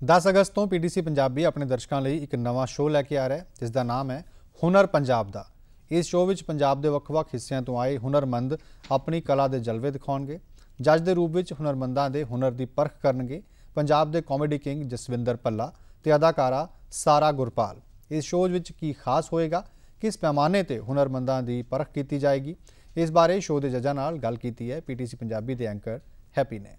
10 ਅਗਸਤ ਤੋਂ ਪੀਟੀਸੀ ਪੰਜਾਬੀ ਆਪਣੇ ਦਰਸ਼ਕਾਂ ਲਈ ਇੱਕ ਨਵਾਂ ਸ਼ੋਅ ਲੈ ਕੇ ਆ ਰਿਹਾ ਹੈ ਜਿਸ ਦਾ ਨਾਮ ਹੈ ਹੁਨਰ ਪੰਜਾਬ ਦਾ। ਇਸ ਸ਼ੋਅ ਵਿੱਚ ਪੰਜਾਬ ਦੇ ਵੱਖ-ਵੱਖ ਹਿੱਸਿਆਂ ਤੋਂ ਆਏ ਹੁਨਰਮੰਦ ਆਪਣੀ ਕਲਾ ਦੇ ਜਲਵੇ ਦਿਖਾਉਣਗੇ। ਜੱਜ ਦੇ ਰੂਪ ਵਿੱਚ ਹੁਨਰਮੰਦਾਂ ਦੇ ਹੁਨਰ ਦੀ ਪਰਖ ਕਰਨਗੇ ਪੰਜਾਬ ਦੇ ਕਾਮੇਡੀ ਕਿੰਗ ਜਸਵਿੰਦਰ ਭੱਲਾ ਤੇ ਅਦਾਕਾਰਾ ਸਾਰਾ ਗੁਰਪਾਲ। ਇਸ ਸ਼ੋਅ ਵਿੱਚ ਕੀ ਖਾਸ ਹੋਏਗਾ, किस पैमाने ते हुनरमंदां दी परख की जाएगी, इस बारे शो के जजां नाल गल कीती है पीटीसी पंजाबी के एंकर हैप्पी ने।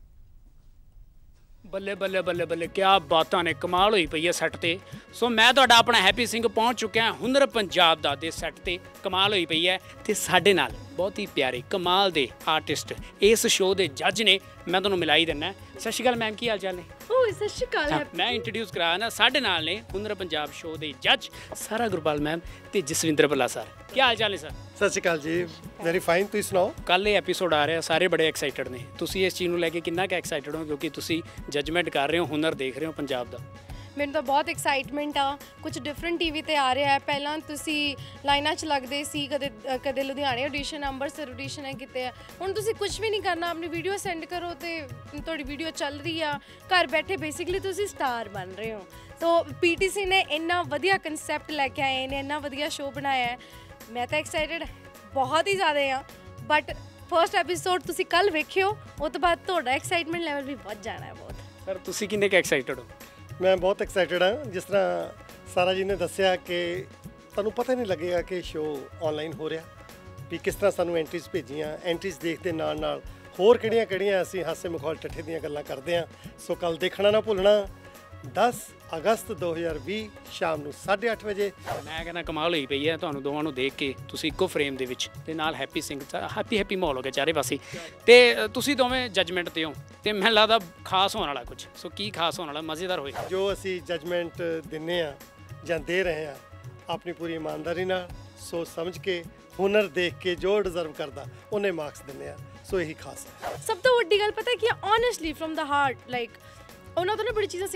बल्ले बल्ले बल्ले बल्ले क्या बातां ने, कमाल हुई पई है सैट ते। सो मैं तुहाडा अपना हैप्पी सिंह पहुँच चुका हुनर पंजाब दा दे सैट ते। कमाल हुई पई है ते साडे नाल बहुत ही प्यारे कमाल दे आर्टिस्ट इस शो के जज ने। मैं तुहानूं मिलाई दिना। सत श्री अकाल मैम, की हाल चाल ने? सत श्री अकाल। मैं इंट्रोड्यूस कराया ना, साडे नाल ने हुनर पंजाब शो के जज सारा गुरपाल मैम ते जसविंदर भल्ला सर। क्या हाल चाल है सर? सत श्री अकाल जी, वेरी फाइन। तुसीं सुनाओ? कल ये एपीसोड आ रहा, सारे बड़े एक्साइटेड ने। तुसीं इस चीज़ नूं लैके किन्ना क एक्साइटेड हो, क्योंकि तुसीं जजमेंट कर रहे हो, हुनर देख रहे हो पंजाब दा? मैनूं तो बहुत एक्साइटमेंट आ। कुछ डिफरेंट टीवी ते आ रहा है। पहलां तुसीं लाइनां च लगदे सी, कदे लुधियाने ऑडिशन, अंबरसर ऑडिशन है किते। हुण तुसीं कुछ भी नहीं करना, अपनी वीडियो सेंड करो तो तुहाडी वीडियो चल रही आ। घर बैठे बेसिकली तुसीं स्टार बन रहे हो। तो पीटीसी ने इन्ना वधिया कंसैप्ट लैके आए ने, इन्ना वधिया शो बनाया है। मैं तो एक्साइटेड बहुत ही ज़्यादा हाँ। बट फर्स्ट एपीसोड तुसीं कल वेखियो, उस तो बाद तुहाडा एक्साइटमेंट लैवल भी वध जाना है बहुत। सर तुसीं किन्ने क एक्साइटेड हो? मैं बहुत एक्साइटेड हाँ। जिस तरह सारा जी ने दसिया कि तुहानूं पता नहीं लगेगा कि शो ऑनलाइन हो रहा, भी किस तरह सानूं एंट्रीज भेजियां, एंट्रीज देखते नाल नाल होर किहड़ियां असीं हासे मखौल ठट्ठे दीयां गल्लां करदे हां। सो कल देखना ना भुलना, 10 अगस्त 2020 शाम ਨੂੰ 8:30 ਵਜੇ। मैं कहना कमाल हुई पई है ਤੁਹਾਨੂੰ ਦੋਵਾਂ ਨੂੰ ਦੇਖ ਕੇ। ਤੁਸੀਂ ਇੱਕੋ ਫਰੇਮ ਦੇ ਵਿੱਚ ਤੇ ਨਾਲ ਹੈਪੀ ਸਿੰਘ, ਹੈਪੀ ਮਾਹੌਲ ਹੋ ਗਿਆ ਚਾਰੇ ਪਾਸੇ, ਤੇ ਤੁਸੀਂ ਦੋਵੇਂ ਜਜਮੈਂਟ ਤੇ ਹੋ ਤੇ ਮੈਨੂੰ ਲੱਗਦਾ ਖਾਸ ਹੋਣ ਵਾਲਾ ਕੁਝ। ਸੋ ਕੀ ਖਾਸ ਹੋਣ ਵਾਲਾ, ਮਜ਼ੇਦਾਰ ਹੋਏਗਾ? ਜੋ ਅਸੀਂ ਜਜਮੈਂਟ ਦਿੰਨੇ ਆ ਜਾਂ ਦੇ ਰਹੇ ਆ ਆਪਣੀ ਪੂਰੀ ਇਮਾਨਦਾਰੀ ਨਾਲ ਸੋਚ ਸਮਝ ਕੇ, ਹੁਨਰ ਦੇਖ ਕੇ ਜੋ ਡਿਜ਼ਰਵ ਕਰਦਾ ਉਹਨੇ ਮਾਰਕਸ ਦਿੰਨੇ ਆ। ਸੋ ਇਹੀ ਖਾਸ ਹੈ। ਸਭ ਤੋਂ ਵੱਡੀ ਗੱਲ ਪਤਾ ਕੀ ਆ, ਓਨੈਸਟਲੀ ਫਰਮ ਦਾ ਹਾਰਟ, ਲਾਈਕ ਉਹਨਾਂ ਤੋਂ ਨਾ ਬੜੀ ਚੀਜ਼ਾਂ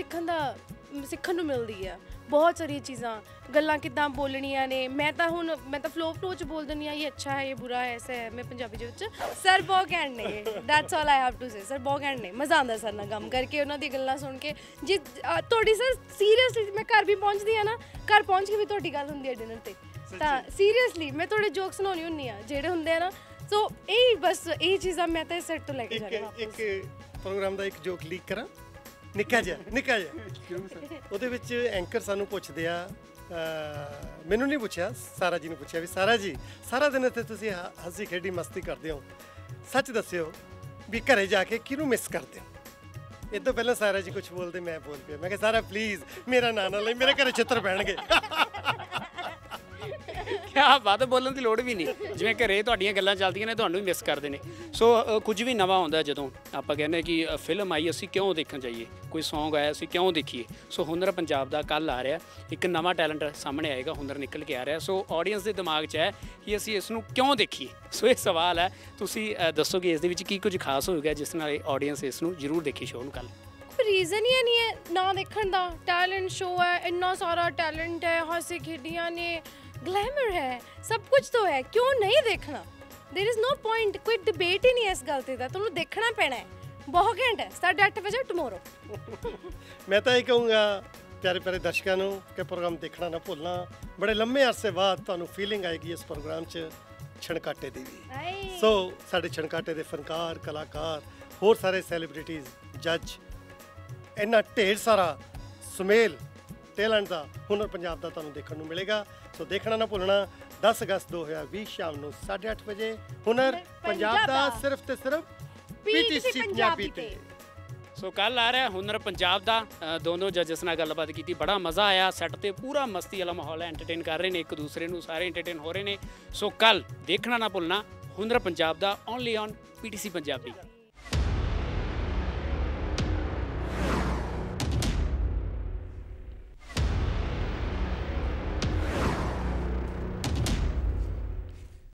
ਸਿੱਖਣ ਨੂੰ ਮਿਲਦੀ ਆ। ਬਹੁਤ ਸਾਰੀਆਂ ਚੀਜ਼ਾਂ, ਗੱਲਾਂ ਕਿੱਦਾਂ ਬੋਲਣੀਆਂ ਨੇ। ਮੈਂ ਤਾਂ ਫਲੋ ਚ ਬੋਲ ਦਿੰਦੀ ਆ, ਇਹ ਅੱਛਾ ਹੈ, ਇਹ ਬੁਰਾ ਹੈ, ਐਸਾ ਹੈ। ਮੈਂ ਪੰਜਾਬੀ ਦੇ ਵਿੱਚ ਸਰ ਬਹੁਤ ਘੈਂਟ ਨੇ, that's all I have to say. Sir ਬਹੁਤ ਘੈਂਟ ਨੇ, ਮਜ਼ਾ ਆਉਂਦਾ ਸਰ ਨਾਲ ਕੰਮ ਕਰਕੇ, ਉਹਨਾਂ ਦੀ ਗੱਲਾਂ ਸੁਣ ਕੇ। ਜੇ ਤੁਹਾਡੀ ਸਰ ਸੀਰੀਅਸਲੀ ਮੈਂ ਘਰ ਵੀ ਪਹੁੰਚਦੀ ਆ ਨਾ, ਘਰ ਪਹੁੰਚ ਕੇ ਵੀ ਤੁਹਾਡੀ ਗੱਲ ਹੁੰਦੀ ਹੈ ਡਿਨਰ ਤੇ, ਤਾਂ ਸੀਰੀਅਸਲੀ ਮੈਂ ਤੁਹਾਡੇ ਜੋਕ ਸੁਣਾਉਣੀ ਹੁੰਦੀ ਆ ਜਿਹੜੇ ਹੁੰਦੇ ਆ ਨਾ। ਸੋ ਇਹ ਬਸ ਇਹ ਚੀਜ਼ਾਂ ਮੈਂ ਤਾਂ ਸੈੱਟ ਤੋਂ ਲੈ ਕੇ ਜਾਣਾ। ਇੱਕ ਪ੍ਰੋਗਰਾਮ ਦਾ ਇੱਕ ਜੋਕ ਲੀਕ ਕਰਾਂ, ਨਿੱਕਾ ਜਿਹਾ। ਉਹਦੇ ਵਿੱਚ ਐਂਕਰ ਸਾਨੂੰ ਪੁੱਛਦੇ ਆ, ਮੈਨੂੰ ਨਹੀਂ ਪੁੱਛਿਆ, ਸਾਰਾ ਜੀ ਨੂੰ ਪੁੱਛਿਆ ਵੀ ਸਾਰਾ ਜੀ ਸਾਰਾ ਦਿਨ ਇੱਥੇ ਤੁਸੀਂ ਹੱਸੀ ਖੇਡੀ ਮਸਤੀ ਕਰਦੇ ਹੋ, ਸੱਚ ਦੱਸਿਓ ਵੀ ਘਰੇ ਜਾ ਕੇ ਕਿਹਨੂੰ ਮਿਸ ਕਰਦੇ ਹੋ? ਇਹ ਤੋਂ ਪਹਿਲਾਂ ਸਾਰਾ ਜੀ ਕੁਝ ਬੋਲਦੇ, ਮੈਂ ਬੋਲ ਪਿਆ। ਮੈਂ ਕਿਹਾ ਸਾਰਾ ਪਲੀਜ਼ ਮੇਰਾ ਨਾਂ ਨਾ ਲਈ, ਮੇਰੇ ਘਰੇ ਛਿੱਤਰ ਪੈਣਗੇ। ਕਿਆ ਬਾਤ, ਬੋਲਣ ਦੀ ਲੋੜ ਵੀ ਨਹੀਂ। ਜਿਵੇਂ ਘਰੇ ਤੁਹਾਡੀਆਂ ਗੱਲਾਂ ਚੱਲਦੀਆਂ ਨੇ, ਤੁਹਾਨੂੰ ਵੀ ਮਿਸ ਕਰਦੇ ਨੇ। ਸੋ ਕੁਝ ਵੀ ਨਵਾਂ ਹੁੰਦਾ, ਜਦੋਂ ਆਪਾਂ ਕਹਿੰਦੇ ਕਿ ਫਿਲਮ ਆਈ ਅਸੀਂ ਕਿਉਂ ਦੇਖਣ ਜਾਈਏ, ਕੋਈ ਸੌਂਗ ਆਇਆ ਅਸੀਂ ਕਿਉਂ ਦੇਖੀਏ। ਸੋ ਹੁਨਰ ਪੰਜਾਬ ਦਾ ਕੱਲ੍ਹ ਆ ਰਿਹਾ, ਇੱਕ ਨਵਾਂ ਟੈਲੈਂਟ ਸਾਹਮਣੇ ਆਏਗਾ, ਹੁਨਰ ਨਿਕਲ ਕੇ ਆ ਰਿਹਾ। ਸੋ ਆਡੀਅנס ਦੇ ਦਿਮਾਗ 'ਚ ਹੈ ਕਿ ਅਸੀਂ ਇਸ ਨੂੰ ਕਿਉਂ ਦੇਖੀਏ। ਸੋ ਇਹ ਸਵਾਲ ਹੈ, ਤੁਸੀਂ ਦੱਸੋ ਕਿ ਇਸ ਦੇ ਵਿੱਚ ਕੀ ਕੁਝ ਖਾਸ ਹੋਏਗਾ ਜਿਸ ਨਾਲ ਆਡੀਅנס ਇਸ ਨੂੰ ਜ਼ਰੂਰ ਦੇਖੇ ਸ਼ੋਅ ਨੂੰ ਕੱਲ੍ਹ? ਰੀਜ਼ਨ ਹੀ ਨਹੀਂ ਹੈ ਨਾ ਦੇਖਣ ਦਾ। ਟੈਲੈਂਟ ਸ਼ੋਅ ਹੈ, ਇੰਨਾ ਸਾਰਾ ਟੈਲੈਂਟ ਹੈ, ਹਾਸੇ ਖੇਡੀਆਂ ਨੇ, ग्लैमर है, सब कुछ तो है, क्यों नहीं देखना? देयर इज़ नो पॉइंट, कोई डिबेट ही नहीं है इस गल ते। तुहानूं देखना पैना है, बहुत घंटे 8:30 बजे टुमोरो। मैं तो ये कहूँगा प्यारे प्यारे दर्शकों को कि प्रोग्राम देखना ना भुलना। बड़े लंबे अरसे बाद तुहानूं फीलिंग आएगी इस प्रोग्राम च छणकाटे दी भी। सो साडे छणकाटे दे फनकार, कलाकार, होर सारे सैलीब्रिटीज़, जज, इन्ना ढेर सारा सुमेल टैलेंट का हुनर पंजाब का तुहानूं देखने को मिलेगा। सो देखना ना भुलना, 10 अगस्त 2020 शाम ਨੂੰ 8:30 ਵਜੇ हुनर पंजाब ਦਾ, सिर्फ ਤੇ सिर्फ पीटीसी पंजाबी ਤੇ। ਸੋ ਕੱਲ੍ਹ ਆ ਰਿਹਾ ਹੁਨਰ ਪੰਜਾਬ ਦਾ। ਦੋਨੋਂ ਜੱਜਸ ਨਾਲ ਗੱਲਬਾਤ ਕੀਤੀ, ਬੜਾ ਮਜ਼ਾ ਆਇਆ। ਸੈੱਟ ਤੇ ਪੂਰਾ ਮਸਤੀ ਵਾਲਾ ਮਾਹੌਲ ਹੈ, ਐਂਟਰਟੇਨ ਕਰ ਰਹੇ ਨੇ ਇੱਕ ਦੂਸਰੇ ਨੂੰ, ਸਾਰੇ ਐਂਟਰਟੇਨ ਹੋ ਰਹੇ ਨੇ। ਸੋ ਕੱਲ੍ਹ ਦੇਖਣਾ ਨਾ ਭੁੱਲਣਾ ਹੁਨਰ ਪੰਜਾਬ ਦਾ, ਓਨਲੀ ਔਨ ਪੀਟੀਸੀ ਪੰਜਾਬੀ।